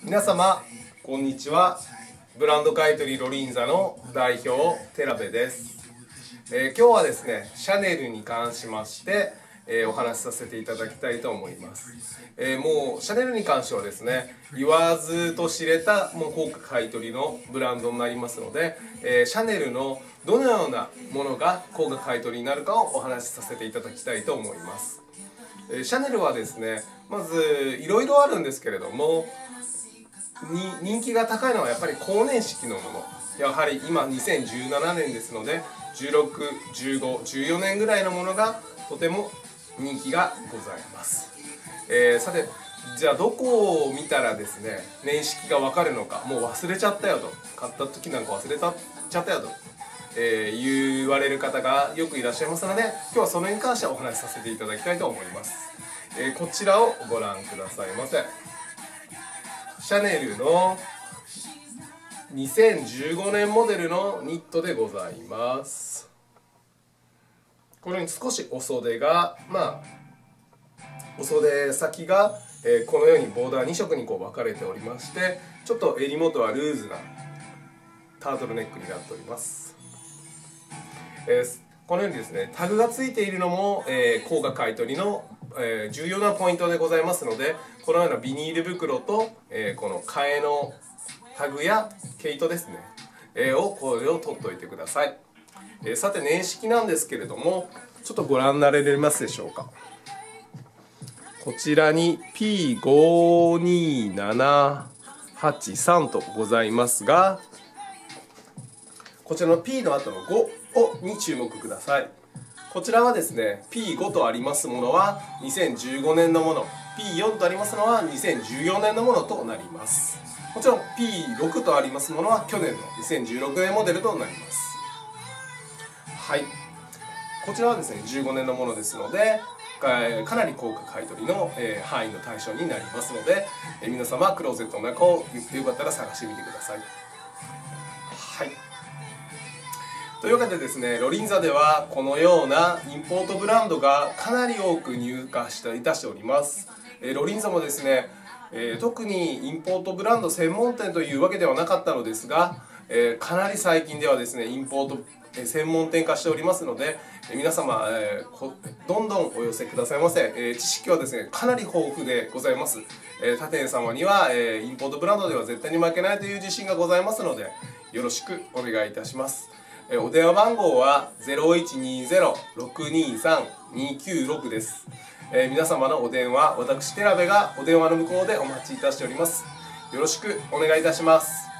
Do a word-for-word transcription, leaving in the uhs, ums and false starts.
皆様こんにちは。ブランド買取ロリンザの代表寺部です。えー、今日はですねシャネルに関しまして、えー、お話しさせていただきたいと思います。えー、もうシャネルに関してはですね言わずと知れたもう高価買取のブランドになりますので、えー、シャネルのどのようなものが高価買取になるかをお話しさせていただきたいと思います。えー、シャネルはですねまずいろいろあるんですけれどもに人気が高いのはやっぱり光年式のもの。やはり今にせんじゅうななねんですのでじゅうろく、じゅうご、じゅうよねんぐらいのものがとても人気がございます。えー、さてじゃあどこを見たらですね年式が分かるのか、もう忘れちゃったよと、買った時なんか忘れちゃったよと、えー、言われる方がよくいらっしゃいますので、今日はそれに関してお話しさせていただきたいと思います。えー、こちらをご覧くださいませ。シャネルのにせんじゅうごねんモデルのニットでございます。これに少しお袖がまあお袖先が、えー、このようにボーダーに色にこう分かれておりまして、ちょっと襟元はルーズなタートルネックになっております。えー、このようにですねタグがついているのも、えー、高価買取の、えー、重要なポイントでございますので、このようなビニール袋と、えー、この替えのタグや毛糸ですね、えー、をこれを取っておいてください。えー、さて年式なんですけれども、ちょっとご覧になれますでしょうか。こちらに ピーごにーななはちさん とございますが、こちらの P の後のごに注目ください。こちらはですね ピーご とありますものはにせんじゅうごねんのもの、 ピーよん とありますのはにせんじゅうよねんのものとなります。もちろん ピーろく とありますものは去年のにせんじゅうろくねんモデルとなります。はい、こちらはですねじゅうごねんのものですので、かなり高価買取の範囲の対象になりますので、皆様クローゼットの中をよかったら探してみてください。はい、というわけでですねロリンザではこのようなインポートブランドがかなり多く入荷していたしております。ロリンザもですねえー、特にインポートブランド専門店というわけではなかったのですが、えー、かなり最近ではですねインポート専門店化しておりますので、えー、皆様、えー、どんどんお寄せくださいませ。えー、知識はですねかなり豊富でございます。えー、他店様には、えー、インポートブランドでは絶対に負けないという自信がございますので、よろしくお願いいたします。えー、お電話番号は ゼロいちにゼロ ろくにさん にきゅうろく です。えー、皆様のお電話、私寺部がお電話の向こうでお待ちいたしております。よろしくお願いいたします。